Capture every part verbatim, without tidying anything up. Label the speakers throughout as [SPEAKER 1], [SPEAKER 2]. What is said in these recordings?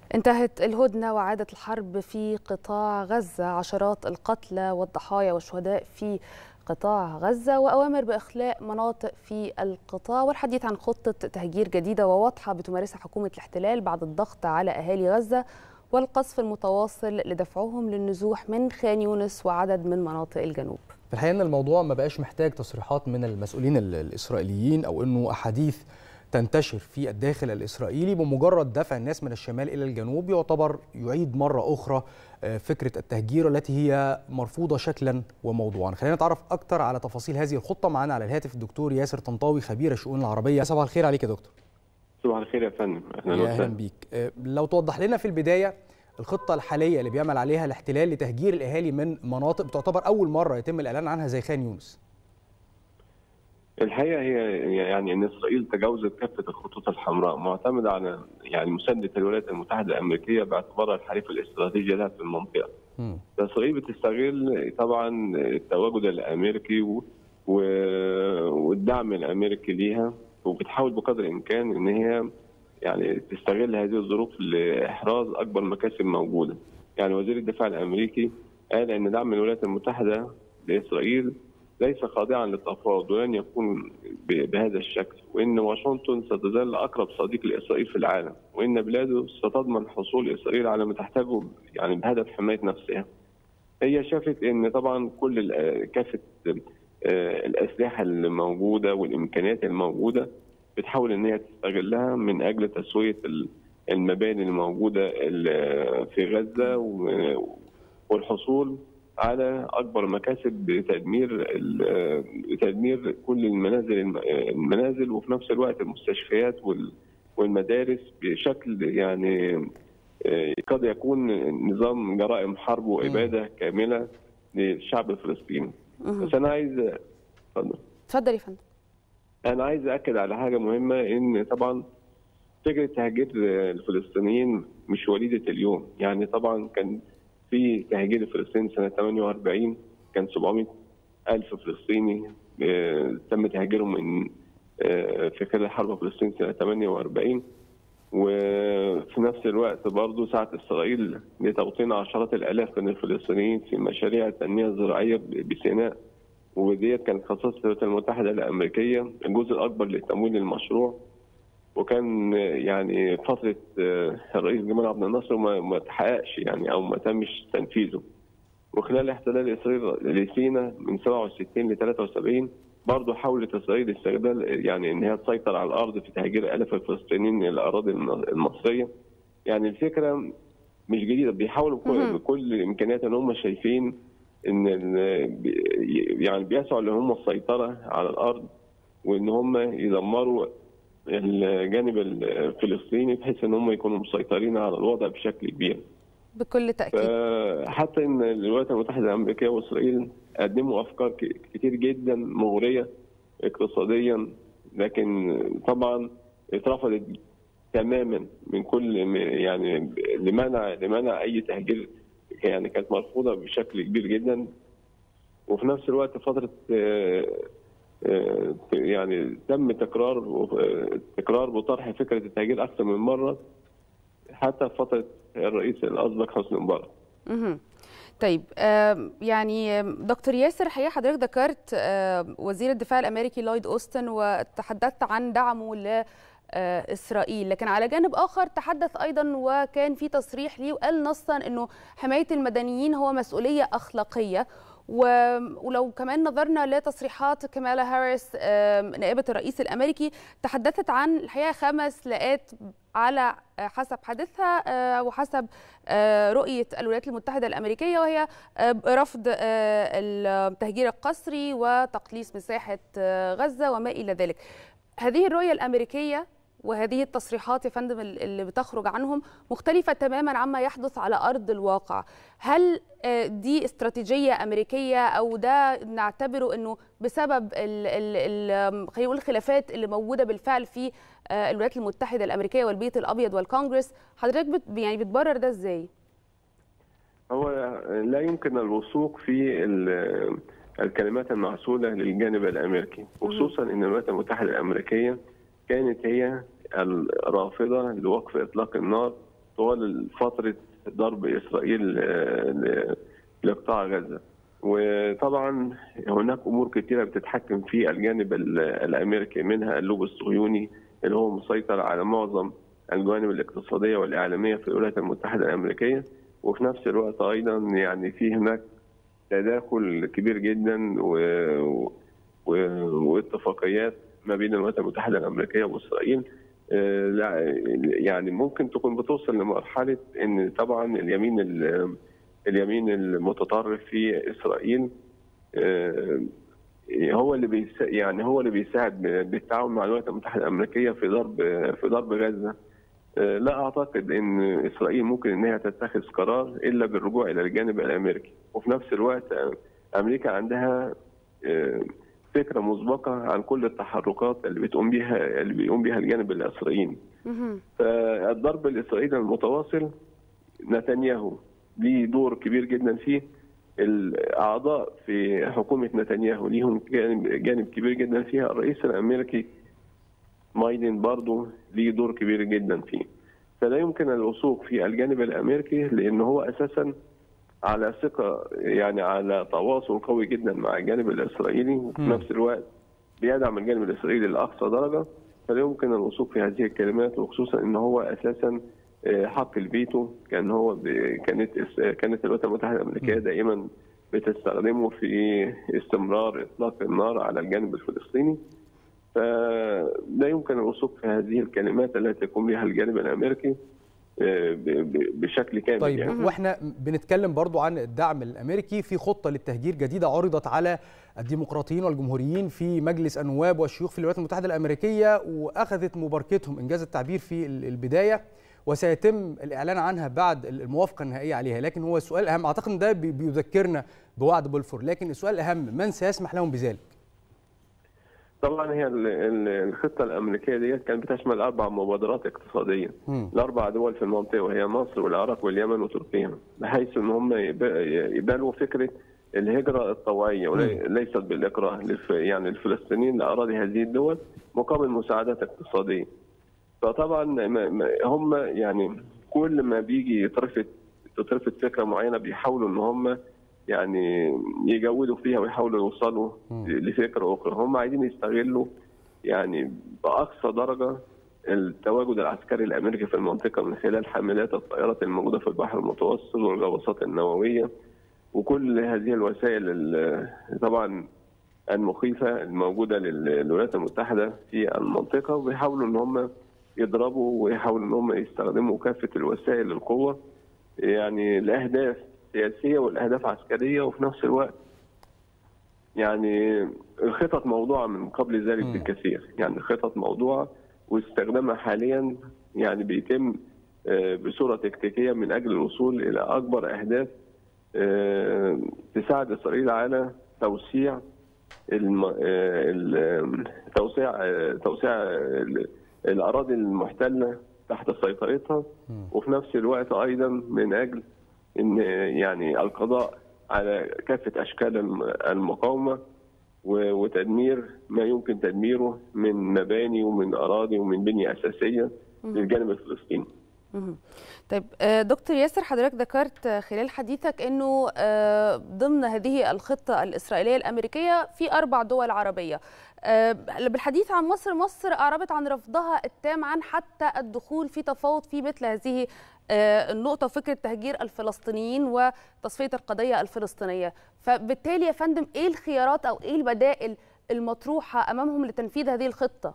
[SPEAKER 1] انتهت الهدنة وعادت الحرب في قطاع غزة، عشرات القتلى والضحايا والشهداء في قطاع غزة وأوامر بإخلاء مناطق في القطاع، والحديث عن خطة تهجير جديدة وواضحة بتمارسها حكومة الاحتلال بعد الضغط على أهالي غزة والقصف المتواصل لدفعهم للنزوح من خان يونس وعدد من مناطق الجنوب.
[SPEAKER 2] في الحقيقة أن الموضوع ما بقاش محتاج تصريحات من المسؤولين الإسرائيليين أو أنه أحاديث تنتشر في الداخل الإسرائيلي. بمجرد دفع الناس من الشمال إلى الجنوب يعتبر يعيد مرة أخرى فكرة التهجير التي هي مرفوضة شكلا وموضوعا. خلينا نتعرف أكتر على تفاصيل هذه الخطة. معنا على الهاتف الدكتور ياسر طنطاوي خبير الشؤون العربية. صباح الخير عليك يا دكتور.
[SPEAKER 3] صباح الخير يا فندم.
[SPEAKER 2] أهلا أهلا بيك. لو توضح لنا في البداية الخطة الحالية اللي بيعمل عليها الاحتلال لتهجير الأهالي من مناطق بتعتبر أول مرة يتم الإعلان عنها زي خان يونس.
[SPEAKER 3] الحقيقه هي يعني ان اسرائيل تجاوزت كافه الخطوط الحمراء، معتمده على يعني مسانده الولايات المتحده الامريكيه باعتبارها الحليف الاستراتيجي لها في المنطقه. م. اسرائيل بتستغل طبعا التواجد الامريكي و... و... والدعم الامريكي ليها، وبتحاول بقدر الامكان ان هي يعني تستغل هذه الظروف لاحراز اكبر مكاسب موجوده. يعني وزير الدفاع الامريكي قال ان دعم الولايات المتحده لاسرائيل ليس خاضعا للتفاوض ولن يكون بهذا الشكل، وان واشنطن ستظل اقرب صديق لاسرائيل في العالم، وان بلاده ستضمن حصول اسرائيل على ما تحتاجه يعني بهدف حمايه نفسها. هي شافت ان طبعا كل كافه الاسلحه الموجوده والامكانيات الموجوده بتحاول ان هي تستغلها من اجل تسويه المباني الموجوده في غزه والحصول على اكبر مكاسب بتدمير تدمير كل المنازل المنازل وفي نفس الوقت المستشفيات والمدارس بشكل يعني قد يكون نظام جرائم حرب واباده كامله للشعب الفلسطيني. بس انا عايز اتفضل
[SPEAKER 1] اتفضل يا فندم.
[SPEAKER 3] انا عايز اكد على حاجه مهمه، ان طبعا فكره تهجير الفلسطينيين مش وليده اليوم. يعني طبعا كان في تهجير الفلسطيني سنه ثمانية وأربعين كان سبعمائة ألف فلسطيني تم تهجيرهم من في خلال حرب فلسطين سنه ثمانية وأربعين، وفي نفس الوقت برضه سعت اسرائيل لتوطين عشرات الالاف من الفلسطينيين في مشاريع التنميه الزراعيه بسيناء، وديت كانت خصصت الولايات المتحده الامريكيه الجزء الاكبر لتمويل المشروع. وكان يعني فتره الرئيس جمال عبد الناصر ما تحققش يعني او ما تمش تنفيذه. وخلال احتلال اسرائيل لسيناء من سبعة وستين ل ثلاثة وسبعين برضه حاولت اسرائيل استغلال يعني ان هي تسيطر على الارض في تهجير الاف الفلسطينيين الى الاراضي المصريه. يعني الفكره مش جديده، بيحاولوا بكل امكانيات ان هم شايفين ان يعني بيسعوا ان هم السيطره على الارض وان هم يدمروا الجانب الفلسطيني بحيث ان هم يكونوا مسيطرين على الوضع بشكل كبير.
[SPEAKER 1] بكل تاكيد.
[SPEAKER 3] حتى ان الولايات المتحده الامريكيه واسرائيل قدموا افكار كتير جدا مغريه اقتصاديا، لكن طبعا اترفضت تماما من كل يعني لمنع لمنع اي تهجير، يعني كانت مرفوضه بشكل كبير جدا. وفي نفس الوقت فتره يعني تم تكرار تكرار وطرح فكره التهجير اكثر من مره حتى في فتره الرئيس الاسبق حسني مبارك.
[SPEAKER 1] اها طيب يعني دكتور ياسر، حقيقه حضرتك ذكرت وزير الدفاع الامريكي لويد اوستن وتحدثت عن دعمه ل إسرائيل، لكن على جانب آخر تحدث أيضا وكان في تصريح ليه وقال نصا أنه حماية المدنيين هو مسؤولية أخلاقية. ولو كمان نظرنا لتصريحات كامالا هاريس نائبة الرئيس الأمريكي، تحدثت عن الحقيقة خمس لاءات على حسب حديثها وحسب رؤية الولايات المتحدة الأمريكية، وهي رفض التهجير القسري وتقليص مساحة غزة وما إلى ذلك. هذه الرؤية الأمريكية وهذه التصريحات يا فندم اللي بتخرج عنهم مختلفة تماما عما يحدث على أرض الواقع. هل دي استراتيجية أمريكية أو ده نعتبره أنه بسبب خلينا نقول الخلافات اللي موجودة بالفعل في الولايات المتحدة الأمريكية والبيت الأبيض والكونغرس؟ حضرتك بت يعني بتبرر ده إزاي؟
[SPEAKER 3] هو لا يمكن الوثوق في الكلمات المعسولة للجانب الأمريكي، خصوصا أن الولايات المتحدة الأمريكية كانت هي الرافضة لوقف إطلاق النار طوال فتره ضرب اسرائيل لقطاع غزه. وطبعا هناك امور كثيره بتتحكم في الجانب الامريكي، منها اللوب الصهيوني اللي هو مسيطر على معظم الجوانب الاقتصاديه والاعلاميه في الولايات المتحده الامريكيه، وفي نفس الوقت ايضا يعني في هناك تداخل كبير جدا و... و... واتفاقيات ما بين الولايات المتحده الامريكيه واسرائيل. يعني ممكن تكون بتوصل لمرحله ان طبعا اليمين ال... اليمين المتطرف في اسرائيل هو اللي بيس... يعني هو اللي بيساعد بالتعاون مع الولايات المتحده الامريكيه في ضرب في ضرب غزه. لا اعتقد ان اسرائيل ممكن انها تتخذ قرار الا بالرجوع الى الجانب الامريكي، وفي نفس الوقت امريكا عندها فكره مسبقه عن كل التحركات اللي بتقوم بها اللي بيقوم بها الجانب الاسرائيلي. فالضرب الاسرائيلي المتواصل نتنياهو ليه دور كبير جدا فيه، الاعضاء في حكومه نتنياهو ليهم جانب جانب كبير جدا فيها، الرئيس الامريكي بايدن برضه ليه دور كبير جدا فيه. فلا يمكن الوثوق في الجانب الامريكي لان هو اساسا على ثقه، يعني على تواصل قوي جدا مع الجانب الاسرائيلي، وفي نفس الوقت بيدعم الجانب الاسرائيلي لاقصى درجه. فلا يمكن الوثوق في هذه الكلمات، وخصوصا ان هو اساسا حق الفيتو كان هو كانت كانت الولايات المتحده الامريكيه دائما بتستخدمه في استمرار اطلاق النار على الجانب الفلسطيني. فلا يمكن الوثوق في هذه الكلمات التي يقوم بها الجانب الامريكي بشكل كامل.
[SPEAKER 2] طيب
[SPEAKER 3] يعني.
[SPEAKER 2] واحنا بنتكلم برضو عن الدعم الامريكي، في خطه للتهجير جديده عرضت على الديمقراطيين والجمهوريين في مجلس النواب والشيوخ في الولايات المتحده الامريكيه، واخذت مباركتهم انجاز التعبير في البدايه، وسيتم الاعلان عنها بعد الموافقه النهائيه عليها. لكن هو السؤال الاهم، اعتقد ان ده بيذكرنا بوعد بلفور، لكن السؤال الاهم من سيسمح لهم بذلك؟
[SPEAKER 3] طبعا هي الخطه الامريكيه ديت كانت بتشمل اربع مبادرات اقتصاديه لاربع دول في المنطقه، وهي مصر والعراق واليمن وتركيا، بحيث ان هم يقبلوا فكره الهجره الطوعيه وليست بالاكراه يعني الفلسطينيين لاراضي هذه الدول مقابل مساعدات اقتصاديه. فطبعا هم يعني كل ما بيجي يترفض تترفض فكره معينه بيحاولوا ان هم يعني يجودوا فيها ويحاولوا يوصلوا لفكره اخرى. هم عايزين يستغلوا يعني باقصى درجه التواجد العسكري الامريكي في المنطقه من خلال حاملات الطائرات الموجوده في البحر المتوسط والغواصات النوويه وكل هذه الوسائل طبعا المخيفه الموجوده للولايات المتحده في المنطقه، وبيحاولوا ان هم يضربوا ويحاولوا ان هم يستخدموا كافه الوسائل للقوه يعني لاهداف سياسيه والاهداف عسكريه، وفي نفس الوقت يعني الخطط موضوعه من قبل ذلك بكثير، يعني الخطط موضوعه واستخدامها حاليا يعني بيتم بصوره تكتيكيه من اجل الوصول الى اكبر اهداف تساعد اسرائيل على توسيع الم... توسيع توسيع الاراضي المحتله تحت سيطرتها، وفي نفس الوقت ايضا من اجل ان يعني القضاء على كافه اشكال المقاومه وتدمير ما يمكن تدميره من مباني ومن اراضي ومن بنيه اساسيه للجانب الفلسطيني.
[SPEAKER 1] طيب دكتور ياسر، حضرتك ذكرت خلال حديثك انه ضمن هذه الخطه الاسرائيليه الامريكيه في اربع دول عربيه. بالحديث عن مصر، مصر اعربت عن رفضها التام عن حتى الدخول في تفاوض في مثل هذه النقطه، فكره تهجير الفلسطينيين وتصفيه القضيه الفلسطينيه. فبالتالي يا فندم ايه الخيارات او ايه البدائل المطروحه امامهم لتنفيذ هذه الخطه؟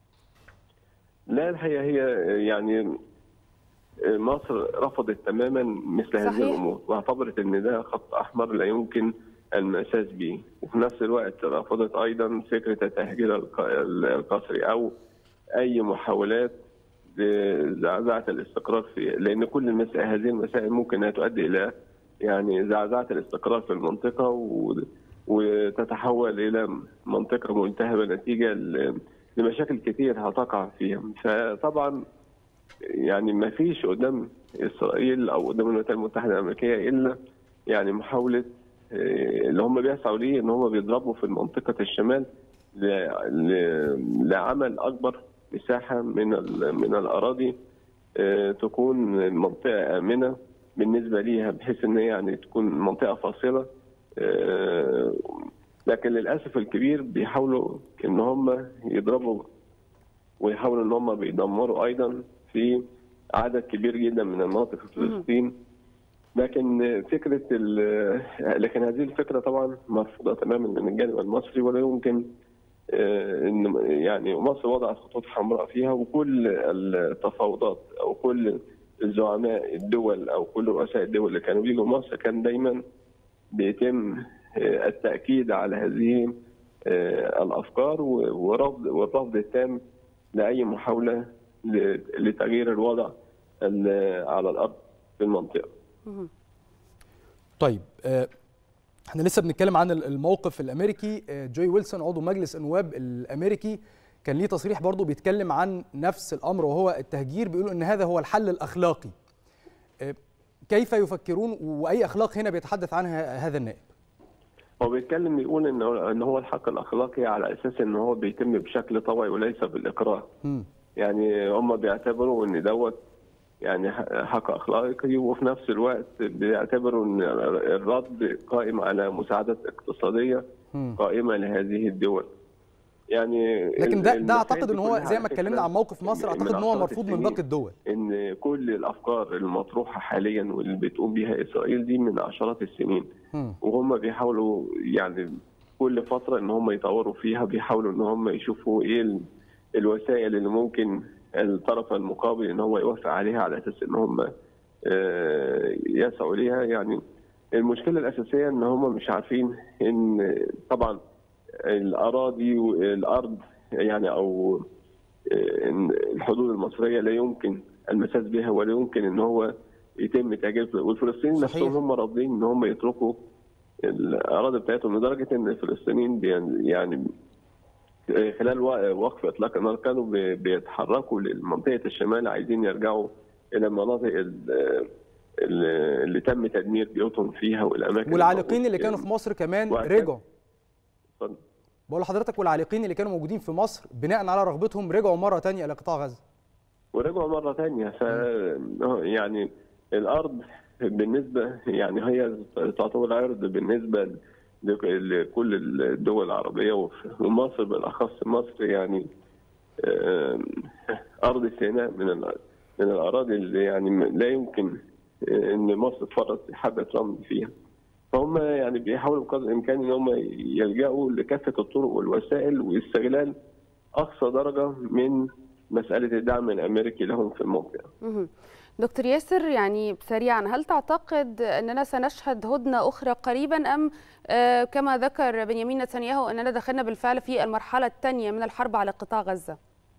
[SPEAKER 3] لا الحقيقه هي يعني مصر رفضت تماما مثل
[SPEAKER 1] صحيح.
[SPEAKER 3] هذه الامور، واعتبرت ان ده خط احمر لا يمكن المساس به، وفي نفس الوقت رفضت ايضا فكره التهجير القسري او اي محاولات لزعزعه الاستقرار في، لان كل المسائل هذه المسائل ممكن ان تؤدي الى يعني زعزعه الاستقرار في المنطقه وتتحول الى منطقه ملتهبه نتيجه لمشاكل كثير هتقع فيها. فطبعا يعني ما فيش قدام اسرائيل او قدام الولايات المتحده الامريكيه الا يعني محاوله اللي هم بيسعوا ليه ان هم بيضربوا في منطقه الشمال لعمل اكبر مساحه من من الاراضي تكون منطقه امنه بالنسبه ليها، بحيث ان هي يعني تكون منطقه فاصله. لكن للاسف الكبير بيحاولوا ان هم يضربوا ويحاولوا ان هم بيدمروا ايضا في عدد كبير جدا من المناطق في فلسطين. لكن فكره لكن هذه الفكره طبعا مرفوضه تماما من الجانب المصري، ولا يمكن ان يعني مصر وضعت خطوط حمراء فيها، وكل التفاوضات او كل الزعماء الدول او كل رؤساء الدول اللي كانوا بيجوا مصر كان دايما بيتم التاكيد على هذه الافكار ورفض والرفض التام لاي محاوله لتغيير الوضع على الارض في المنطقه.
[SPEAKER 2] طيب احنا لسه بنتكلم عن الموقف الامريكي. جوي ويلسون عضو مجلس النواب الامريكي كان ليه تصريح برضه بيتكلم عن نفس الامر وهو التهجير، بيقولوا ان هذا هو الحل الاخلاقي. كيف يفكرون واي اخلاق هنا بيتحدث عنها هذا النائب؟
[SPEAKER 3] هو بيتكلم بيقول ان ان هو الحق الاخلاقي على اساس ان هو بيتم بشكل طوعي وليس بالاكراه. م. يعني هم بيعتبروا ان دوت يعني حق اخلاقي، وفي نفس الوقت بيعتبروا ان الرد قائم على مساعدات اقتصاديه م. قائمه لهذه الدول. يعني
[SPEAKER 2] لكن ده ده اعتقد ان هو زي ما اتكلمنا عن موقف مصر، اعتقد ان هو مرفوض من باقي الدول.
[SPEAKER 3] ان كل الافكار المطروحه حاليا واللي بتقوم بها اسرائيل دي من عشرات السنين، م. وهم بيحاولوا يعني كل فتره ان هم يطوروا فيها، بيحاولوا ان هم يشوفوا ايه الوسائل اللي ممكن الطرف المقابل ان هو يوافق عليها على اساس ان هم يسعوا ليها. يعني المشكله الاساسيه ان هم مش عارفين ان طبعا الاراضي والارض يعني او الحدود المصريه لا يمكن المساس بها ولا يمكن ان هو يتم تهجير، والفلسطينيين نفسهم هم راضيين ان هم يتركوا الاراضي بتاعتهم، لدرجه ان الفلسطينيين يعني خلال وقف اطلاق النار كانوا بيتحركوا لمنطقه الشمال، عايزين يرجعوا الى المناطق اللي تم تدمير بيوتهم فيها والاماكن.
[SPEAKER 2] والعالقين اللي كانوا في مصر كمان رجعوا. اتفضل. بقول لحضرتك والعالقين اللي كانوا موجودين في مصر بناء على رغبتهم رجعوا مره ثانيه الى قطاع غزه.
[SPEAKER 3] ورجعوا مره ثانيه. ف يعني الارض بالنسبه يعني هي تعتبر عرض بالنسبه لكل الدول العربيه ومصر بالاخص. مصر يعني ارض سيناء من من الاراضي اللي يعني لا يمكن ان مصر تفرط حبه رمل فيها. فهم يعني بيحاولوا بقدر الامكان ان هم يلجأوا لكافه الطرق والوسائل واستغلال اقصى درجه من مساله الدعم الامريكي لهم في المنطقه.
[SPEAKER 1] دكتور ياسر، يعني سريعا، هل تعتقد اننا سنشهد هدنه اخرى قريبا ام آه كما ذكر بنيامين نتنياهو اننا دخلنا بالفعل في المرحله الثانيه من الحرب على قطاع غزه؟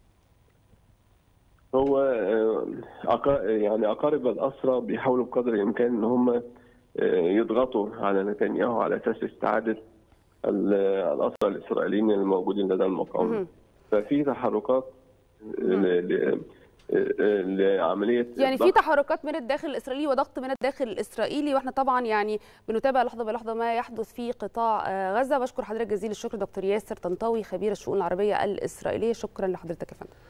[SPEAKER 3] هو آه يعني اقارب الاسرى بيحاولوا بقدر الامكان ان هم يضغطوا على نتنياهو على اساس استعاده الاسرى الاسرائيليين الموجودين لدى المقاومه. ففي تحركات لعمليه
[SPEAKER 1] يعني في تحركات من الداخل الاسرائيلي وضغط من الداخل الاسرائيلي، واحنا طبعا يعني بنتابع لحظه بلحظه ما يحدث في قطاع غزه. بشكر حضرتك جزيل الشكر دكتور ياسر طنطاوي خبير الشؤون العربيه الاسرائيليه. شكرا لحضرتك يا فندم.